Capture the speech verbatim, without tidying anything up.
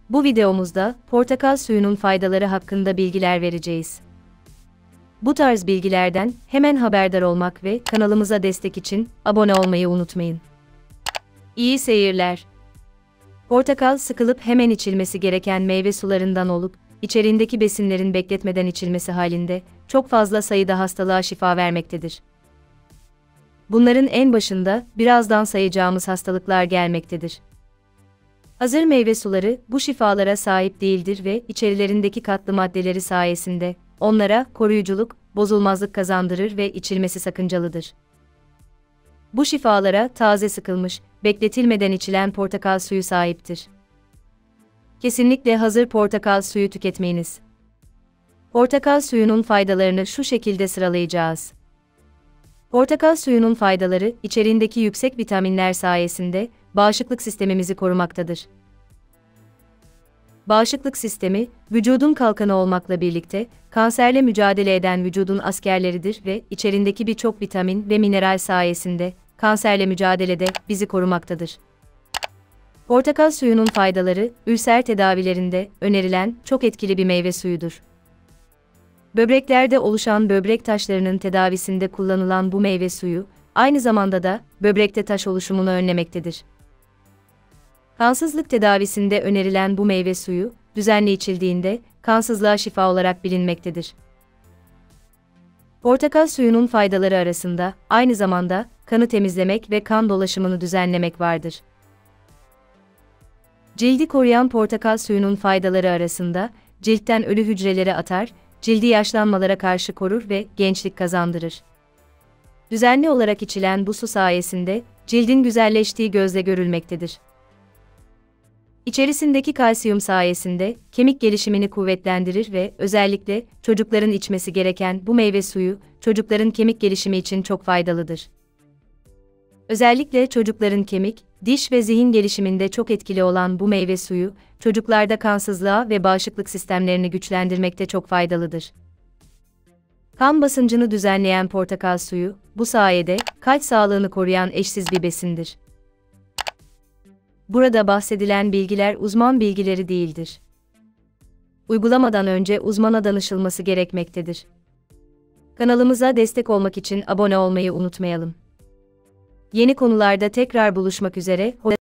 Bu videomuzda portakal suyunun faydaları hakkında bilgiler vereceğiz. Bu tarz bilgilerden hemen haberdar olmak ve kanalımıza destek için abone olmayı unutmayın. İyi seyirler. Portakal sıkılıp hemen içilmesi gereken meyve sularından olup, içeriğindeki besinlerin bekletmeden içilmesi halinde çok fazla sayıda hastalığa şifa vermektedir. Bunların en başında birazdan sayacağımız hastalıklar gelmektedir. Hazır meyve suları bu şifalara sahip değildir ve içerilerindeki katkı maddeleri sayesinde onlara koruyuculuk, bozulmazlık kazandırır ve içilmesi sakıncalıdır. Bu şifalara taze sıkılmış, bekletilmeden içilen portakal suyu sahiptir. Kesinlikle hazır portakal suyu tüketmeyiniz. Portakal suyunun faydalarını şu şekilde sıralayacağız. Portakal suyunun faydaları, içeriğindeki yüksek vitaminler sayesinde bağışıklık sistemimizi korumaktadır. Bağışıklık sistemi, vücudun kalkanı olmakla birlikte, kanserle mücadele eden vücudun askerleridir ve içeriğindeki birçok vitamin ve mineral sayesinde, kanserle mücadelede bizi korumaktadır. Portakal suyunun faydaları, ülser tedavilerinde önerilen çok etkili bir meyve suyudur. Böbreklerde oluşan böbrek taşlarının tedavisinde kullanılan bu meyve suyu, aynı zamanda da böbrekte taş oluşumunu önlemektedir. Kansızlık tedavisinde önerilen bu meyve suyu, düzenli içildiğinde kansızlığa şifa olarak bilinmektedir. Portakal suyunun faydaları arasında aynı zamanda kanı temizlemek ve kan dolaşımını düzenlemek vardır. Cildi koruyan portakal suyunun faydaları arasında ciltten ölü hücreleri atar, cildi yaşlanmalara karşı korur ve gençlik kazandırır. Düzenli olarak içilen bu su sayesinde cildin güzelleştiği gözle görülmektedir. İçerisindeki kalsiyum sayesinde kemik gelişimini kuvvetlendirir ve özellikle çocukların içmesi gereken bu meyve suyu çocukların kemik gelişimi için çok faydalıdır. Özellikle çocukların kemik, diş ve zihin gelişiminde çok etkili olan bu meyve suyu çocuklarda kansızlığa ve bağışıklık sistemlerini güçlendirmekte çok faydalıdır. Kan basıncını düzenleyen portakal suyu, bu sayede kalp sağlığını koruyan eşsiz bir besindir. Burada bahsedilen bilgiler uzman bilgileri değildir. Uygulamadan önce uzmana danışılması gerekmektedir. Kanalımıza destek olmak için abone olmayı unutmayalım. Yeni konularda tekrar buluşmak üzere.